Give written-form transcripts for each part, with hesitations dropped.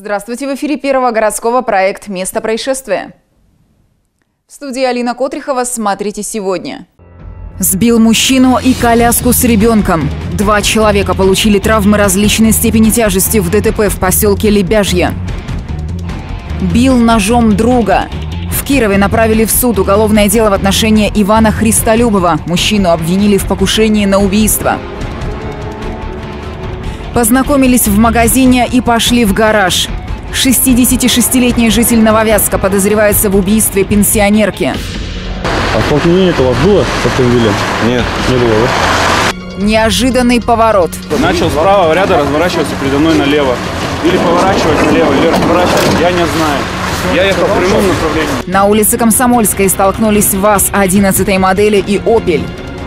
Здравствуйте, в эфире Первого городского проект «Место происшествия». В студии Алина Котрихова. Смотрите сегодня. Сбил мужчину и коляску с ребенком. 2 человека получили травмы различной степени тяжести в ДТП в поселке Лебяжье. Бил ножом друга. В Кирове направили в суд уголовное дело в отношении Ивана Христолюбова. Мужчину обвинили в покушении на убийство. Познакомились в магазине и пошли в гараж. 66-летний житель Нововятска подозревается в убийстве пенсионерки. А столкновение это у вас было с автомобилем? Нет. Не было, да? Неожиданный поворот. Начал с правого ряда разворачиваться передо мной налево. Или поворачивать налево, или разворачивать, я не знаю. Я ехал в прямом направлении. На улице Комсомольской столкнулись ВАЗ 11-й модели и «Опель».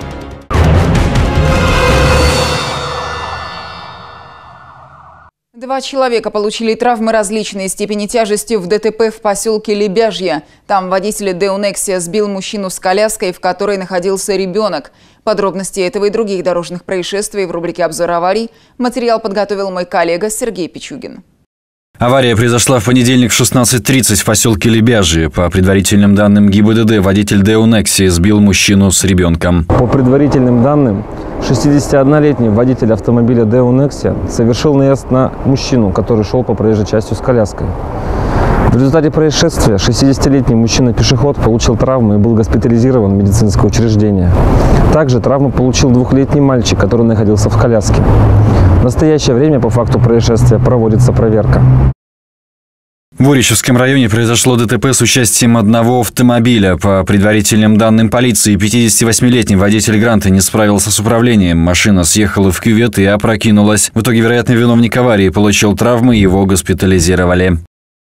Два человека получили травмы различной степени тяжести в ДТП в поселке Лебяжье. Там водитель Дэу Нексия сбил мужчину с коляской, в которой находился ребенок. Подробности этого и других дорожных происшествий в рубрике «Обзор аварий» материал подготовил мой коллега Сергей Пичугин. Авария произошла в понедельник в 16:30 в поселке Лебяжье. По предварительным данным ГИБДД, водитель Дэу Нексия сбил мужчину с ребенком. По предварительным данным, 61-летний водитель автомобиля Дэу Нексия совершил наезд на мужчину, который шел по проезжей части с коляской. В результате происшествия 60-летний мужчина-пешеход получил травмы и был госпитализирован в медицинское учреждение. Также травму получил 2-летний мальчик, который находился в коляске. В настоящее время по факту происшествия проводится проверка. В Уричевском районе произошло ДТП с участием одного автомобиля. По предварительным данным полиции, 58-летний водитель Гранта не справился с управлением. Машина съехала в кювет и опрокинулась. В итоге, вероятно, виновник аварии получил травмы, его госпитализировали.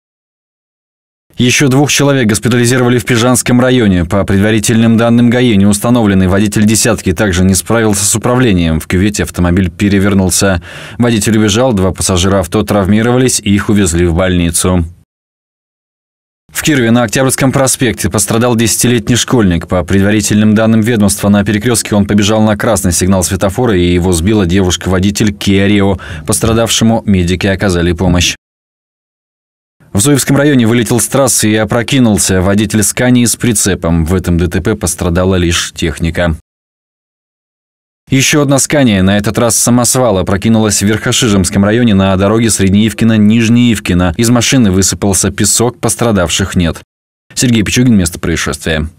Еще 2 человек госпитализировали в Пижанском районе. По предварительным данным ГАИ, неустановленный водитель «десятки» также не справился с управлением. В кювете автомобиль перевернулся. Водитель убежал, 2 пассажира авто травмировались и их увезли в больницу. В Кирове на Октябрьском проспекте пострадал 10-летний школьник. По предварительным данным ведомства, на перекрестке он побежал на красный сигнал светофора и его сбила девушка-водитель Kia Rio. Пострадавшему медики оказали помощь. В Зуевском районе вылетел с трассы и опрокинулся водитель Скании с прицепом. В этом ДТП пострадала лишь техника. Еще одна Скания, на этот раз самосвал, опрокинулась в Верхошижемском районе на дороге Среднеивкино-Нижнеивкино. Из машины высыпался песок, пострадавших нет. Сергей Пичугин, место происшествия.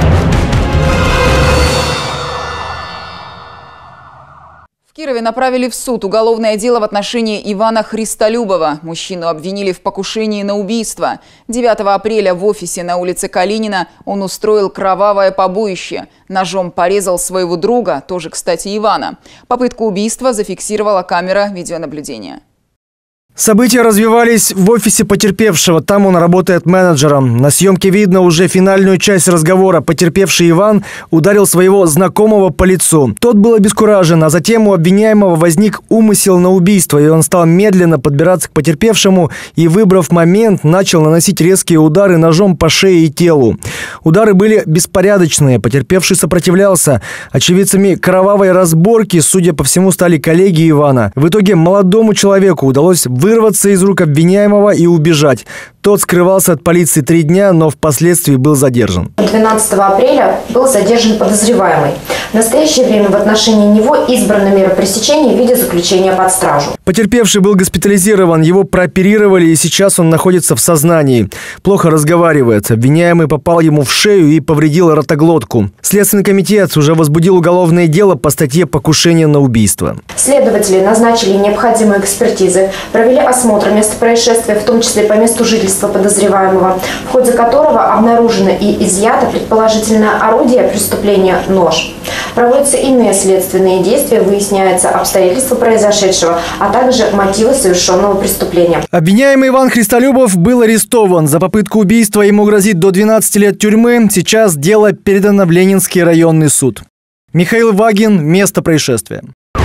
В Кирове направили в суд уголовное дело в отношении Ивана Христолюбова. Мужчину обвинили в покушении на убийство. 9 апреля в офисе на улице Калинина он устроил кровавое побоище. Ножом порезал своего друга, тоже, кстати, Ивана. Попытку убийства зафиксировала камера видеонаблюдения. События развивались в офисе потерпевшего. Там он работает менеджером. На съемке видно уже финальную часть разговора. Потерпевший Иван ударил своего знакомого по лицу. Тот был обескуражен, а затем у обвиняемого возник умысел на убийство, и он стал медленно подбираться к потерпевшему и, выбрав момент, начал наносить резкие удары ножом по шее и телу. Удары были беспорядочные. Потерпевший сопротивлялся. Очевидцами кровавой разборки, судя по всему, стали коллеги Ивана. В итоге молодому человеку удалось вырваться из рук обвиняемого и убежать. Тот скрывался от полиции 3 дня, но впоследствии был задержан. 12 апреля был задержан подозреваемый. В настоящее время в отношении него избрана мера пресечения в виде заключения под стражу. Потерпевший был госпитализирован, его прооперировали, и сейчас он находится в сознании. Плохо разговаривает. Обвиняемый попал ему в шею и повредил ротоглотку. Следственный комитет уже возбудил уголовное дело по статье «Покушение на убийство». Следователи назначили необходимые экспертизы, провели осмотр места происшествия, в том числе по месту жительства подозреваемого, в ходе которого обнаружено и изъято предположительное орудие преступления – нож. Проводятся иные следственные действия, выясняются обстоятельства произошедшего, а также мотивы совершенного преступления. Обвиняемый Иван Христолюбов был арестован. За попытку убийства ему грозит до 12 лет тюрьмы. Сейчас дело передано в Ленинский районный суд. Михаил Вагин, место происшествия.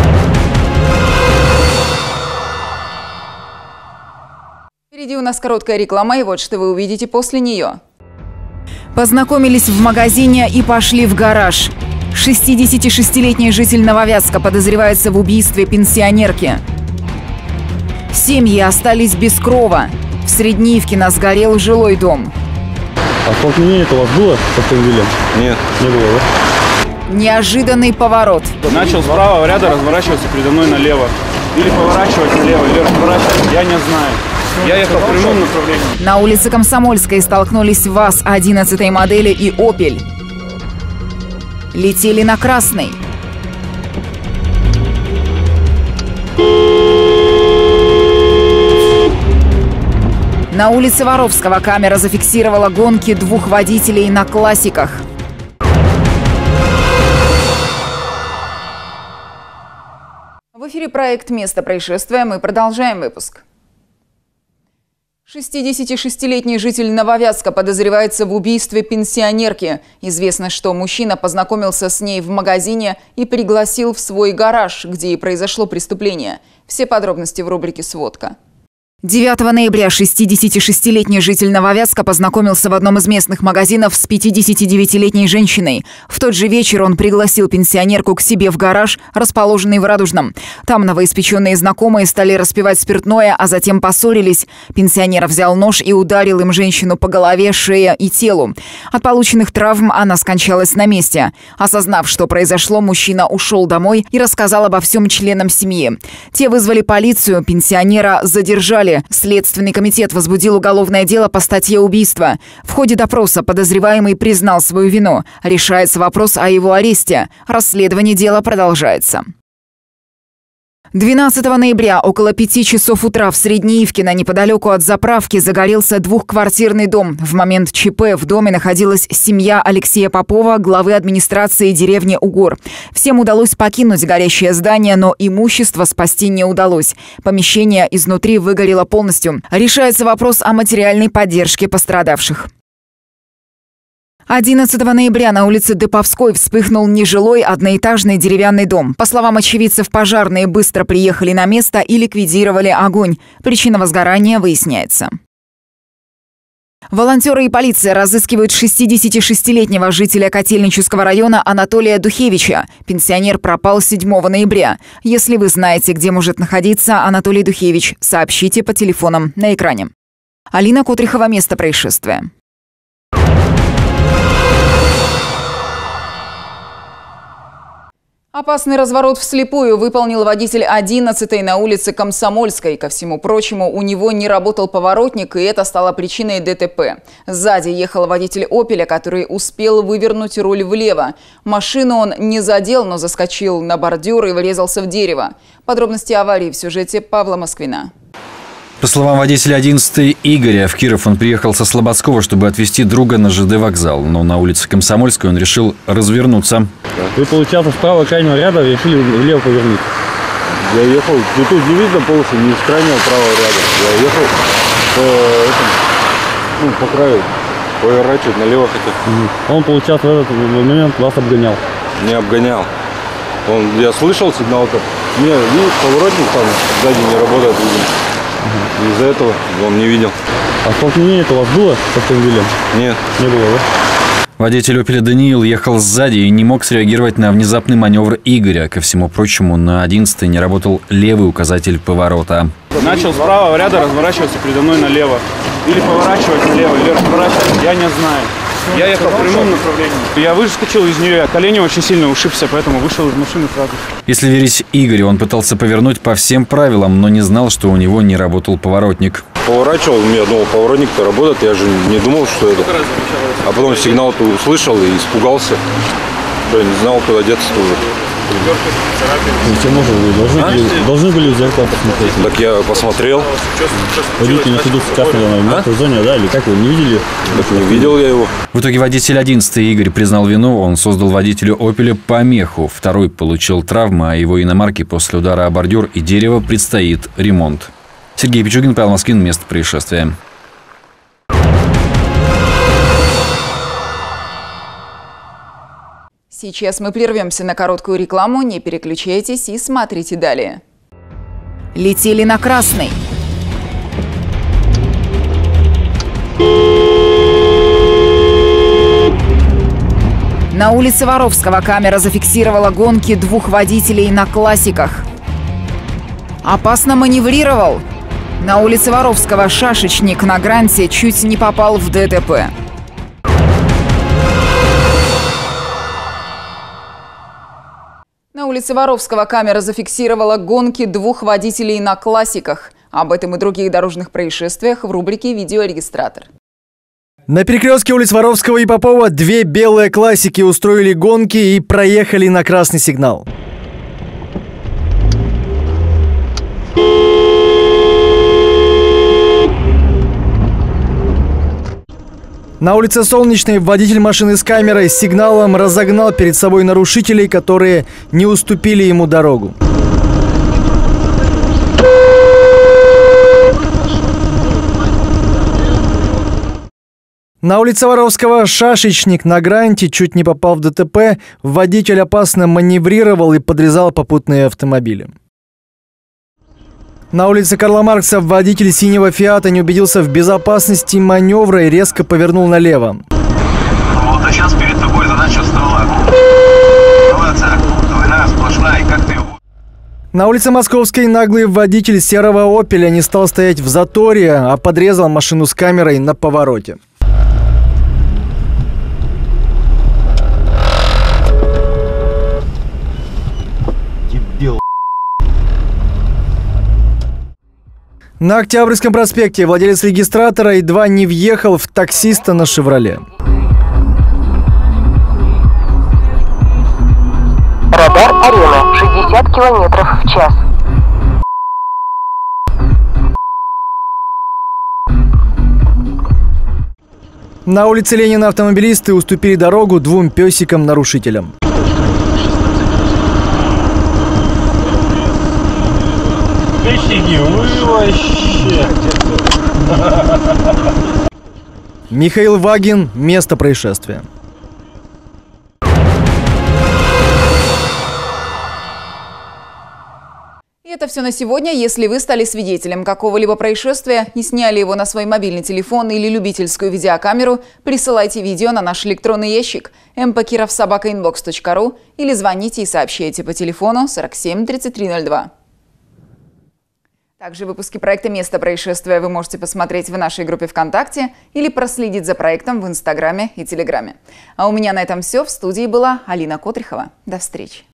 Впереди у нас короткая реклама, и вот что вы увидите после нее. Познакомились в магазине и пошли в гараж. 66-летний житель Нововятска подозревается в убийстве пенсионерки. Семьи остались без крова. В Среднеивкино сгорел жилой дом. А столкновение-то у вас было с автомобилем? Нет. Не было, да? Неожиданный поворот. Начал с правого ряда разворачиваться передо мной налево. Или поворачивать налево, или разворачивать, я не знаю. Я ехал в прямом направлении. На улице Комсомольской столкнулись ВАЗ 11 модели и «Опель». Летели на красный. На улице Воровского камера зафиксировала гонки двух водителей на классиках. В эфире проект «Место происшествия». Мы продолжаем выпуск. 66-летний житель Нововятска подозревается в убийстве пенсионерки. Известно, что мужчина познакомился с ней в магазине и пригласил в свой гараж, где и произошло преступление. Все подробности в рубрике «Сводка». 9 ноября 66-летний житель Нововятска познакомился в одном из местных магазинов с 59-летней женщиной. В тот же вечер он пригласил пенсионерку к себе в гараж, расположенный в Радужном. Там новоиспеченные знакомые стали распивать спиртное, а затем поссорились. Пенсионер взял нож и ударил им женщину по голове, шее и телу. От полученных травм она скончалась на месте. Осознав, что произошло, мужчина ушел домой и рассказал обо всем членам семьи. Те вызвали полицию, пенсионера задержали. Следственный комитет возбудил уголовное дело по статье «Убийство». В ходе допроса подозреваемый признал свою вину. Решается вопрос о его аресте. Расследование дела продолжается. 12 ноября около 5 часов утра в Среднеивкино, неподалеку от заправки, загорелся двухквартирный дом. В момент ЧП в доме находилась семья Алексея Попова, главы администрации деревни Угор. Всем удалось покинуть горящее здание, но имущество спасти не удалось. Помещение изнутри выгорело полностью. Решается вопрос о материальной поддержке пострадавших. 11 ноября на улице Деповской вспыхнул нежилой одноэтажный деревянный дом. По словам очевидцев, пожарные быстро приехали на место и ликвидировали огонь. Причина возгорания выясняется. Волонтеры и полиция разыскивают 66-летнего жителя Котельнического района Анатолия Духевича. Пенсионер пропал 7 ноября. Если вы знаете, где может находиться Анатолий Духевич, сообщите по телефонам на экране. Алина Котрихова, место происшествия. Опасный разворот вслепую выполнил водитель 11-й на улице Комсомольской. Ко всему прочему, у него не работал поворотник, и это стало причиной ДТП. Сзади ехал водитель «Опеля», который успел вывернуть руль влево. Машину он не задел, но заскочил на бордюр и врезался в дерево. Подробности аварии в сюжете Павла Москвина. По словам водителя 11-й Игоря, в Киров он приехал со Слободского, чтобы отвезти друга на ЖД вокзал. Но на улице Комсомольской он решил развернуться. Вы, получается, с правого крайнего ряда решили влево повернуть? Я ехал, тут не видно полосы, не с крайнего правого ряда. Я ехал по краю, поворачивать налево хотел. Он, получается, в этот момент вас обгонял? Не обгонял. Я слышал сигнал-то. Видишь, поворотник там сзади не работает, видимо. Из-за этого он не видел. А столкновение-то у вас было с автомобилем? Нет. Не было, да? Водитель «Опеля» Даниил ехал сзади и не мог среагировать на внезапный маневр Игоря. Ко всему прочему, на 11-й не работал левый указатель поворота. Начал с правого ряда разворачиваться передо мной налево. Или поворачивать налево, или разворачивать, я не знаю. Я ехал в прямом направлении. Я выскочил из нее, колени очень сильно ушибся, поэтому вышел из машины сразу. Если верить Игорю, он пытался повернуть по всем правилам, но не знал, что у него не работал поворотник. Поворачивал, я думал, поворотник-то работает, я же не думал, что это. А потом сигнал-то услышал и испугался. Что я не знал, куда деться тоже. Вы должны были в зеркало посмотреть? Так я посмотрел. Водитель находился в частной зоне, да? Или как, вы не видели? Так не видел я его. В итоге водитель 11-й Игорь признал вину, он создал водителю «Опеля» помеху. Второй получил травмы, а его иномарке после удара о бордюр и дерево предстоит ремонт. Сергей Пичугин, Павел Москвин, место происшествия. Сейчас мы прервемся на короткую рекламу, не переключайтесь и смотрите далее. Летели на красный. На улице Воровского камера зафиксировала гонки двух водителей на классиках. Опасно маневрировал. На улице Воровского шашечник на гранте чуть не попал в ДТП. На улице Воровского камера зафиксировала гонки двух водителей на классиках. Об этом и других дорожных происшествиях в рубрике «Видеорегистратор». На перекрестке улиц Воровского и Попова две белые классики устроили гонки и проехали на красный сигнал. На улице Солнечной водитель машины с камерой с сигналом разогнал перед собой нарушителей, которые не уступили ему дорогу. На улице Воровского шашечник на гранте чуть не попал в ДТП. Водитель опасно маневрировал и подрезал попутные автомобили. На улице Карла Маркса водитель синего «Фиата» не убедился в безопасности маневра и резко повернул налево. Вот, а сейчас перед тобой задача стала. Ситуация двойная, сплошная, и как ты его... На улице Московской наглый водитель серого «Опеля» не стал стоять в заторе, а подрезал машину с камерой на повороте. Дебил. На Октябрьском проспекте владелец регистратора едва не въехал в таксиста на «Шевроле». Радар Арена, 60 километров в час. На улице Ленина автомобилисты уступили дорогу двум песикам-нарушителям. Песики, вы вообще... Михаил Вагин. Место происшествия. И это все на сегодня. Если вы стали свидетелем какого-либо происшествия, не сняли его на свой мобильный телефон или любительскую видеокамеру, присылайте видео на наш электронный ящик mpkirov@inbox.ru или звоните и сообщайте по телефону 47 3302. Также выпуски проекта «Место происшествия» вы можете посмотреть в нашей группе ВКонтакте или проследить за проектом в Инстаграме и Телеграме. А у меня на этом все. В студии была Алина Котрихова. До встречи.